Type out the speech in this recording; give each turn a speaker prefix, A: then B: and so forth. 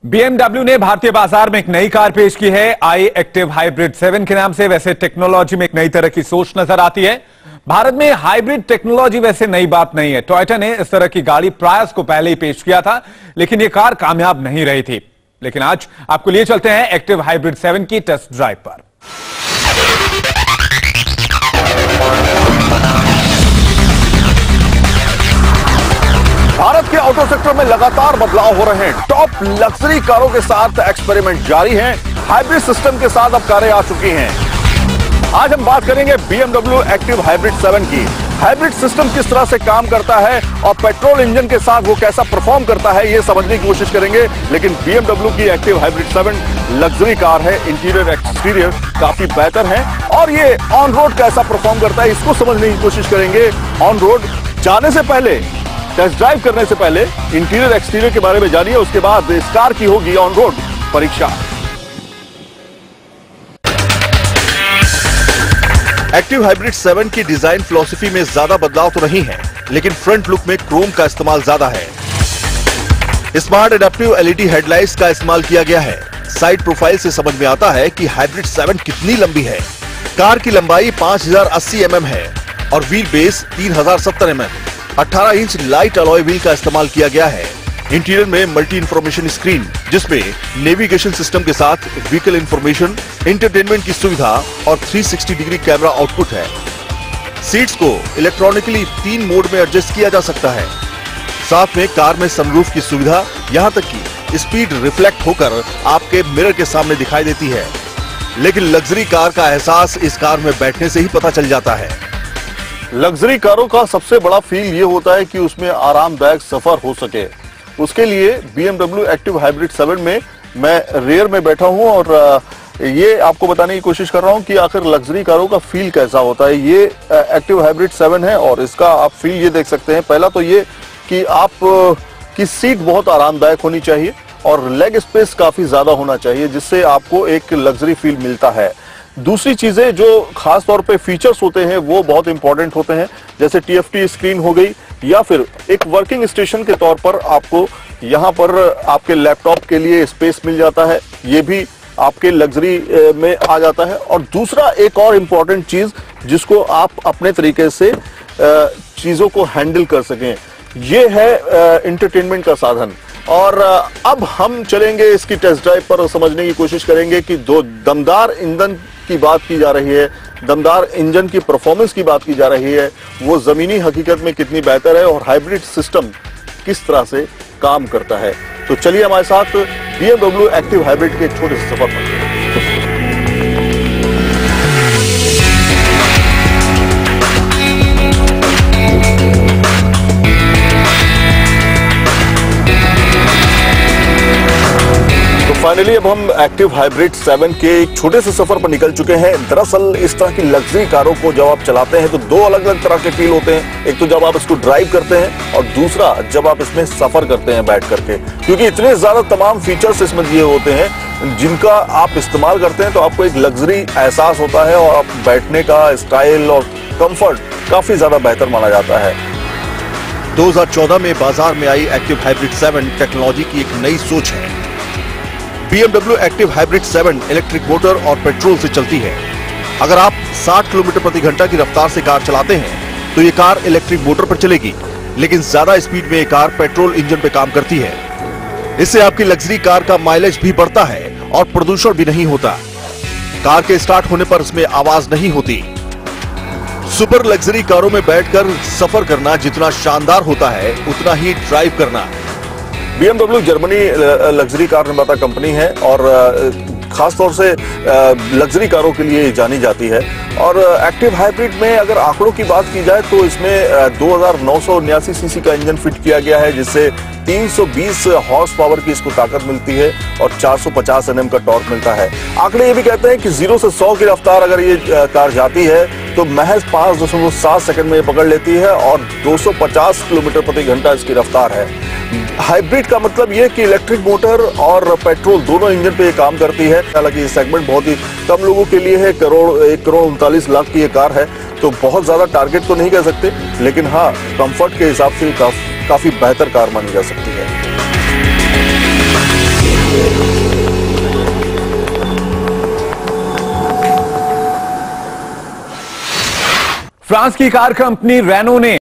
A: BMW ने भारतीय बाजार में एक नई कार पेश की है, आई एक्टिव हाइब्रिड 7 के नाम से। वैसे टेक्नोलॉजी में एक नई तरह की सोच नजर आती है। भारत में हाइब्रिड टेक्नोलॉजी वैसे नई बात नहीं है। टोयोटा ने इस तरह की गाड़ी प्रायस को पहले ही पेश किया था, लेकिन यह कार कामयाब नहीं रही थी। लेकिन आज आपको लिए चलते हैं एक्टिव हाइब्रिड 7 की टेस्ट ड्राइव पर।
B: भारत के ऑटो सेक्टर में लगातार बदलाव हो रहे हैं। टॉप लग्जरी कारों के साथ एक्सपेरिमेंट जारी है। हाइब्रिड सिस्टम के साथ अब कारें आ चुकी हैं। आज हम बात करेंगे BMW एक्टिव हाइब्रिड 7 की। हाइब्रिड सिस्टम किस तरह से काम करता है और पेट्रोल इंजन के साथ वो कैसा परफॉर्म करता है, ये समझने की कोशिश करेंगे। लेकिन BMW की एक्टिव हाइब्रिड 7 लग्जरी कार है। इंटीरियर एक्सटीरियर काफी बेहतर है और ये ऑन रोड कैसा परफॉर्म करता है, इसको समझने की कोशिश करेंगे। ऑन रोड जाने से पहले, टेस्ट ड्राइव करने से पहले इंटीरियर एक्सटीरियर के बारे में जानिए, उसके बाद इस कार की होगी ऑन रोड परीक्षा। एक्टिव हाइब्रिड 7 की डिजाइन फिलॉसफी में ज्यादा बदलाव तो नहीं है, लेकिन फ्रंट लुक में क्रोम का इस्तेमाल ज्यादा है। स्मार्ट एडेप्टिव LED हेडलाइट्स का इस्तेमाल किया गया है। साइड प्रोफाइल से समझ में आता है कि हाइब्रिड 7 कितनी लंबी है। कार की लंबाई 5080 mm है और wheel base 3070 mm। 18 inch light alloy wheel का इस्तेमाल किया गया है। इंटीरियर में मल्टी इंफॉर्मेशन स्क्रीन, जिसमें नेविगेशन सिस्टम के साथ व्हीकल इंफॉर्मेशन, एंटरटेनमेंट की सुविधा और 360 डिग्री कैमरा आउटपुट है। सीट्स को इलेक्ट्रॉनिकली 3 मोड में एडजस्ट किया जा सकता है। साथ में कार में सनरूफ की सुविधा, यहां तक कि स्पीड रिफ्लेक्ट होकर आपके मिरर के सामने दिखाई देती है। लेकिन लग्जरी कार का एहसास इस कार में बैठने से ही पता चल जाता है। लग्जरी कारों का सबसे बड़ा फील ये होता है कि उसमें आरामदायक सफर हो सके। उसके लिए BMW एक्टिव हाइब्रिड 7 में मैं रेयर में बैठा हूं और ये आपको बताने की कोशिश कर रहा हूं कि आखिर लग्जरी कारों का फील कैसा होता है। ये एक्टिव हाइब्रिड 7 है और इसका आप फील ये देख सकते हैं। पहला तो ये कि आप की सीट बहुत आरामदायक होनी चाहिए और लेग स्पेस काफी ज्यादा होना चाहिए, जिससे आपको एक लग्जरी फील मिलता है। दूसरी चीजें जो खास तौर पे फीचर्स होते हैं वो बहुत इंपॉर्टेंट होते हैं, जैसे TFT स्क्रीन हो गई, या फिर एक वर्किंग स्टेशन के तौर पर आपको यहाँ पर आपके लैपटॉप के लिए स्पेस मिल जाता है। ये भी आपके लग्जरी में आ जाता है। और दूसरा एक और इम्पॉर्टेंट चीज जिसको आप अपने तरीके से चीजों को हैंडल कर सकें, ये है एंटरटेनमेंट का साधन। और अब हम चलेंगे इसकी टेस्ट ड्राइव पर और समझने की कोशिश करेंगे कि दो दमदार ईंधन की बात की जा रही है, दमदार इंजन की परफॉर्मेंस की बात की जा रही है, वो जमीनी हकीकत में कितनी बेहतर है और हाइब्रिड सिस्टम किस तरह से काम करता है। तो चलिए हमारे साथ BMW एक्टिव हाइब्रिड के छोटे से सफर पर। फाइनली अब हम एक्टिव हाइब्रिड 7 के एक छोटे से सफर पर निकल चुके हैं। दरअसल इस तरह की लग्जरी कारों को जब आप चलाते हैं तो दो अलग अलग तरह के फील होते हैं। एक तो जब आप इसको ड्राइव करते हैं और दूसरा जब आप इसमें सफर करते हैं बैठ करके, क्योंकि इतने ज्यादा तमाम फीचर्स इसमें दिए होते हैं जिनका आप इस्तेमाल करते हैं तो आपको एक लग्जरी एहसास होता है और आप बैठने का स्टाइल और कंफर्ट काफी ज्यादा बेहतर माना जाता है।
C: 2014 में बाजार में आई एक्टिव हाइब्रिड 7 टेक्नोलॉजी की एक नई सोच है। BMW active hybrid 7 electric motor और पेट्रोल से चलती है। अगर आप 60 किलोमीटर प्रति घंटा की रफ्तार से कार चलाते हैं तो ये कार इलेक्ट्रिक मोटर पर चलेगी, लेकिन ज्यादा स्पीड में ये कार पेट्रोल इंजन पे काम करती है। इससे आपकी लग्जरी कार का माइलेज भी बढ़ता है और प्रदूषण भी नहीं होता। कार के स्टार्ट होने पर इसमें आवाज नहीं होती। सुपर लग्जरी कारों में बैठकर सफर करना जितना शानदार होता है, उतना ही ड्राइव करना।
B: BMW जर्मनी लग्जरी कार निर्माता कंपनी है और खास तौर से लग्जरी कारों के लिए जानी जाती है। और एक्टिव हाइब्रिड में अगर आंकड़ों की बात की जाए तो इसमें 2979 सीसी का इंजन फिट किया गया है, जिससे 320 हॉर्स पावर की इसको ताकत मिलती है और 450 Nm का टॉर्क मिलता है। आंकड़े ये भी कहते हैं कि 0 से 100 की रफ्तार अगर ये कार जाती है तो महज 5.7 सेकंड में पकड़ लेती है और 250 किलोमीटर प्रति घंटा इसकी रफ्तार है। हाइब्रिड का मतलब ये कि इलेक्ट्रिक मोटर और पेट्रोल दोनों इंजन पे ये काम करती है। हालांकि ये सेगमेंट बहुत ही कम लोगों के लिए है। 1,39,00,000 की ये कार है, तो बहुत ज्यादा टारगेट तो नहीं कह सकते, लेकिन हाँ कंफर्ट के हिसाब से काफी बेहतर कार मानी जा सकती है।
A: फ्रांस की कार कंपनी रेनो ने